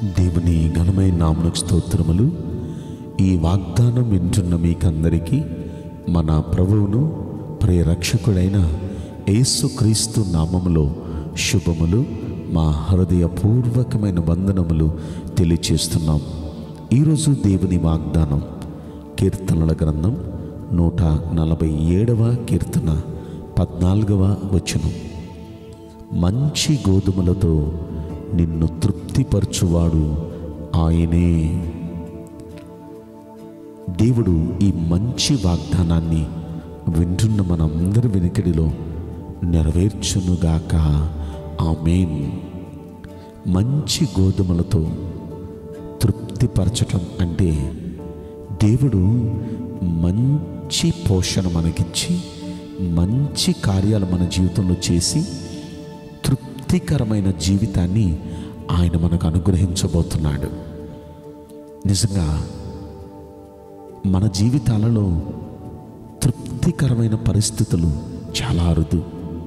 దేవుని ఘనమైన నామమునకు స్తోత్రములు. ఈ వాగ్దానం వింటున్న మీకందరికీ మన ప్రభువును ప్రియరక్షకుడైన యేసుక్రీస్తు నామములో శుభములు, మా హృదయపూర్వకమైన వందనములు తెలియచేస్తున్నాం. ఈరోజు దేవుని వాగ్దానం కీర్తనల గ్రంథం 147వ కీర్తన 14వ వచనం. మంచి గోధుమలతో నిన్ను తృప్తిపరచువాడు ఆయనే. దేవుడు ఈ మంచి వాగ్దానాన్ని వింటున్న మనందరి వెనుకడిలో నెరవేర్చునుగాక. ఆమేన్. మంచి గోధుమలతో తృప్తిపరచటం అంటే దేవుడు మంచి పోషణ మనకిచ్చి మంచి కార్యాలు మన జీవితంలో చేసి తృప్తికరమైన జీవితాన్ని ఆయన మనకు అనుగ్రహించబోతున్నాడు. నిజంగా మన జీవితాలలో తృప్తికరమైన పరిస్థితులు చాలా అరుదు.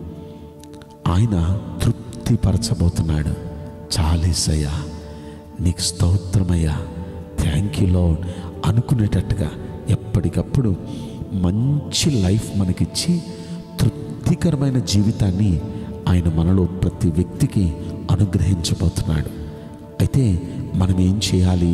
ఆయన తృప్తిపరచబోతున్నాడు. చాలేసయ్యా, నీకు స్తోత్రమయ్యా, థ్యాంక్ యూ లార్డ్ అనుకునేటట్టుగా ఎప్పటికప్పుడు మంచి లైఫ్ మనకిచ్చి తృప్తికరమైన జీవితాన్ని ఆయన మనలో ప్రతి వ్యక్తికి అనుగ్రహించబోతున్నాడు. అయితే మనం ఏం చేయాలి?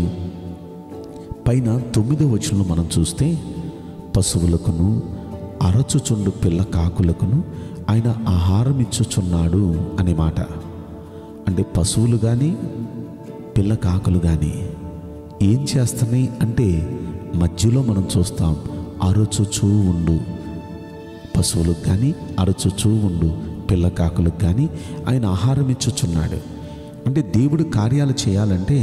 పైన 9వ వచనంలో మనం చూస్తే, పశువులకును అరచుచుండు పిల్ల కాకులకును ఆయన ఆహారం ఇచ్చుచున్నాడు అనే మాట. అంటే పశువులు కానీ పిల్ల కాకులు కానీ ఏం చేస్తున్నాయి అంటే, మధ్యలో మనం చూస్తాం అరచుచూ ఉండు. పశువులకు కానీ అరచుచూ ఉండు, పిల్ల కాకులకు కానీ ఆయన ఆహారం ఇచ్చుచున్నాడు. అంటే దేవుడు కార్యాలు చేయాలంటే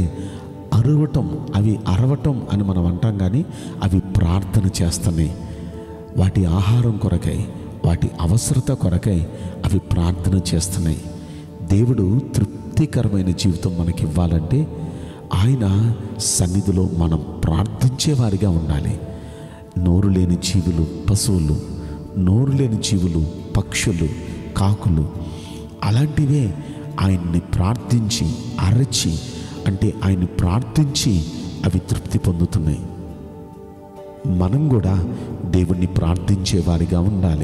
అవి అరవటం అని మనం అంటాం, కానీ అవి ప్రార్థన చేస్తున్నాయి. వాటి ఆహారం కొరకై, వాటి అవసరత కొరకై అవి ప్రార్థన చేస్తున్నాయి. దేవుడు తృప్తికరమైన జీవితం మనకి ఇవ్వాలంటే ఆయన సన్నిధిలో మనం ప్రార్థించేవారిగా ఉండాలి. నోరు లేని జీవులు పశువులు, నోరు లేని జీవులు పక్షులు, కాకులు, అలాంటివే ఆయన్ని ప్రార్థించి అరచి, అంటే ఆయన్ని ప్రార్థించి అవి తృప్తి పొందుతున్నాయి. మనం కూడా దేవుణ్ణి ప్రార్థించే వారిగా ఉండాలి.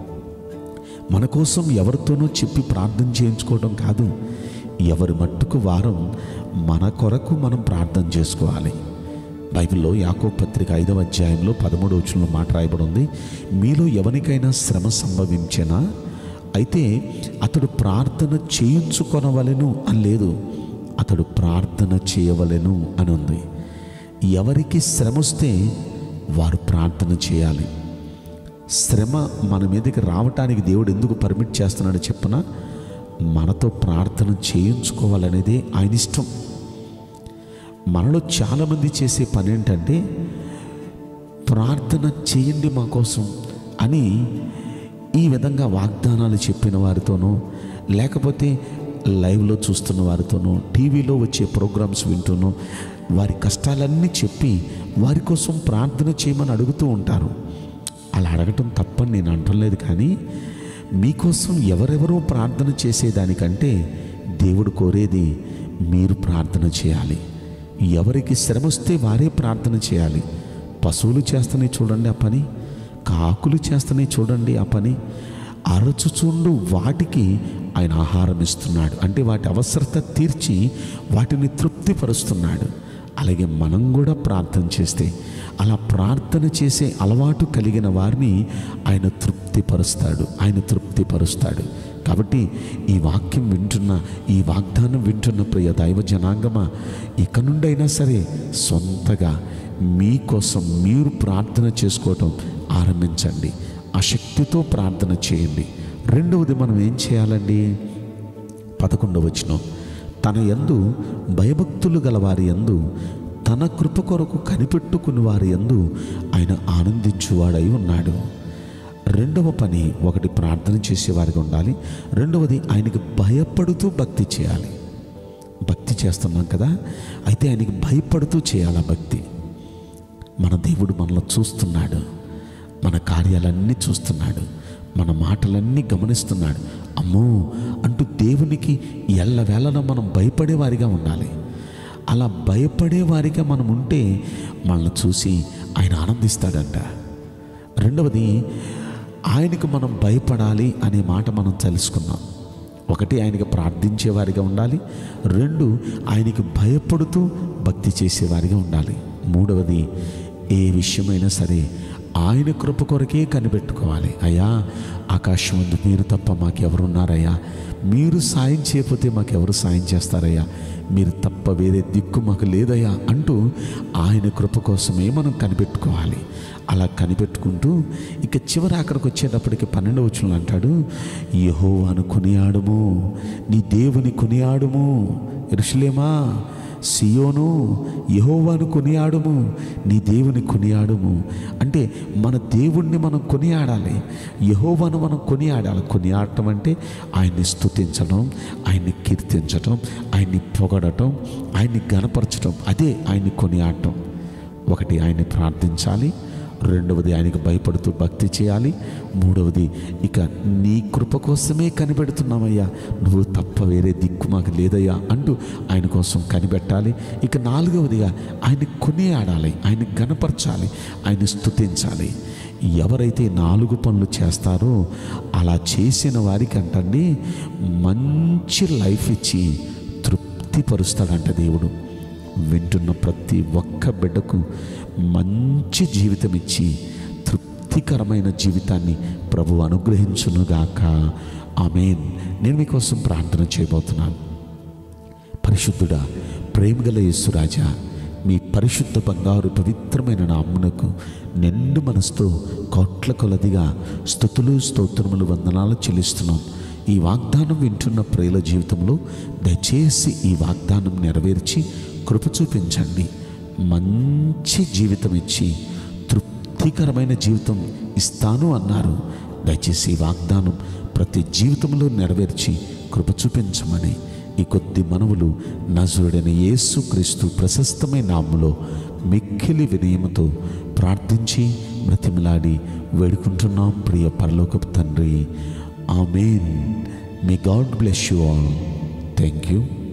మన కోసం ఎవరితోనో చెప్పి ప్రార్థన చేయించుకోవడం కాదు, ఎవరి మట్టుకు వారం మన కొరకు మనం ప్రార్థన చేసుకోవాలి. బైబిల్లో యాకోబు పత్రిక 5వ అధ్యాయంలో 13వ వచనంలో మాట రాయబడి ఉంది, మీలో ఎవరికైనా శ్రమ సంభవించినా అయితే అతడు ప్రార్థన చేయించుకొనవలెను అని లేదు, అతడు ప్రార్థన చేయవలెను అని ఉంది. ఎవరికి శ్రమ వస్తే వారు ప్రార్థన చేయాలి. శ్రమ మన మీదకి రావటానికి దేవుడు ఎందుకు పర్మిట్ చేస్తున్నాడో చెప్పనా? మనతో ప్రార్థన చేయించుకోవాలనేదే ఆయన ఇష్టం. మనలో చాలామంది చేసే పని ఏంటంటే, ప్రార్థన చేయండి మా కోసం అని ఈ విధంగా వాగ్దానాలు చెప్పిన వారితోనో, లేకపోతే లైవ్లో చూస్తున్న వారితోనో, టీవీలో వచ్చే ప్రోగ్రామ్స్ వింటూనో వారి కష్టాలన్నీ చెప్పి వారి కోసం ప్రార్థన చేయమని అడుగుతూ ఉంటారు. అలా అడగటం తప్పని నేను అంటలేదు, కానీ మీకోసం ఎవరెవరో ప్రార్థన చేసేదానికంటే దేవుడు కోరేది మీరు ప్రార్థన చేయాలి. ఎవరికి శ్రమ వస్తే వారే ప్రార్థన చేయాలి. పశువులు చేస్తనే చూడండి ఆ పని, కాకులు చేస్తనే చూడండి ఆ పని. అరచుచుండు వాటికి ఆయన ఆహారం ఇస్తున్నాడు, అంటే వాటి అవసరత తీర్చి వాటిని తృప్తిపరుస్తున్నాడు. అలాగే మనం కూడా ప్రార్థన చేస్తే, అలా ప్రార్థన చేసే అలవాటు కలిగిన వారిని ఆయన తృప్తిపరుస్తాడు. కాబట్టి ఈ వాక్యం వింటున్న, ఈ వాగ్దానం వింటున్న ప్రియ దైవ జనాంగమా, ఇక నుండైనా సరే సొంతగా మీకోసం మీరు ప్రార్థన చేసుకోవటం ఆరంభించండి. ఆ శక్తితో ప్రార్థన చేయండి. రెండవది మనం ఏం చేయాలండి? 11వ వచనం, తన యందు భయభక్తులు గల వారి యందు, తన కృప కొరకు కనిపెట్టుకుని వారి యందు ఆయన ఆనందించువాడై ఉన్నాడు. రెండవ పని, ఒకటి ప్రార్థన చేసేవారిగా ఉండాలి, రెండవది ఆయనకి భయపడుతూ భక్తి చేయాలి. భక్తి చేస్తున్నాం కదా, అయితే ఆయనకి భయపడుతూ చేయాలి భక్తి. మన దేవుడు మనలో చూస్తున్నాడు, మన కార్యాలన్నీ చూస్తున్నాడు, మన మాటలన్నీ గమనిస్తున్నాడు. అమ్మో అంటూ దేవునికి ఎల్లవేళలా మనం భయపడేవారిగా ఉండాలి. అలా భయపడే వారిగా మనం ఉంటే మనల్ని చూసి ఆయన ఆనందిస్తాడంట. రెండవది, ఆయనకు మనం భయపడాలి అనే మాట మనం తెలుసుకున్నాం. ఒకటి, ఆయనకు ప్రార్థించేవారిగా ఉండాలి. రెండు, ఆయనకి భయపడుతూ భక్తి చేసేవారిగా ఉండాలి. మూడవది, ఏ విషయమైనా సరే ఆయన కృప కొరకే కనిపెట్టుకోవాలి. అయ్యా, ఆకాశం ముందు మీరు తప్ప మాకెవరున్నారయ్యా, మీరు సాయం చేయకపోతే మాకెవరు సాయం చేస్తారయ్యా, మీరు తప్ప వేరే దిక్కు మాకు లేదయ్యా అంటూ ఆయన కృప కోసమే మనం కనిపెట్టుకోవాలి. అలా కనిపెట్టుకుంటూ ఇక చివరి అక్కడికి వచ్చేటప్పటికి 12వ వచనంలో అంటాడు, యెహోవాను కొనియాడుము, నీ దేవుని కొనియాడుము, యెరూషలేమా సియోను యెహోవాను కొనియాడుము, నీ దేవుని కొనియాడుము. అంటే మన దేవుణ్ణి మనం కొనియాడాలి, యెహోవాను మనం కొనియాడాలి. కొనియాడటం అంటే ఆయన్ని స్తుతించడం, ఆయన్ని కీర్తించడం, ఆయన్ని పొగడటం, ఆయన్ని గణపరచడం, అదే ఆయన్ని కొనియాడటం. ఒకటి, ఆయన్ని ప్రార్థించాలి. రెండవది, ఆయనకు భయపడుతూ భక్తి చేయాలి. మూడవది, ఇక నీ కృప కోసమే కనిపెడుతున్నామయ్యా, నువ్వు తప్ప వేరే దిక్కు మాకు లేదయ్యా అంటూ ఆయన కోసం కనిపెట్టాలి. ఇక నాలుగవదిగా ఆయన్ని కొనియాడాలి, ఆయన్ని గణపరచాలి, ఆయన్ని స్తుతించాలి. ఎవరైతే 4 పనులు చేస్తారో అలా చేసిన వారికి అంటండి మంచి లైఫ్ ఇచ్చి తృప్తిపరుస్తాడంట దేవుడు. వింటున్న ప్రతి ఒక్క బిడ్డకు మంచి జీవితం ఇచ్చి తృప్తికరమైన జీవితాన్ని ప్రభువు అనుగ్రహించునుగాక. ఆమేన్. నేను మీకోసం ప్రార్థన చేయబోతున్నాను. పరిశుద్ధుడా, ప్రేమగల యేసురాజా, మీ పరిశుద్ధ బంగారు పవిత్రమైన నామమునకు నిండు మనసుతో కోట్ల కొలదిగా స్తుతులు స్తోత్రములు వందనాలు చెల్లిస్తున్నాం. ఈ వాగ్దానం వింటున్న ప్రియుల జీవితంలో దయచేసి ఈ వాగ్దానం నెరవేర్చి కృప చూపించండి. మంచి జీవితం ఇచ్చి తృప్తికరమైన జీవితం ఇస్తాను అన్నారు. దయచేసి ఈ వాగ్దానం ప్రతి జీవితంలో నెరవేర్చి కృప చూపించమని ఈ కొద్ది మనవులు నజరుడైన యేసుక్రీస్తు ప్రశస్తమైన నామములో మిక్కిలి వినయముతో ప్రార్థించి బ్రతిమలాడి వేడుకుంటున్నాం ప్రియ పరలోకపు తండ్రి. Amen. May God bless you all. Thank you.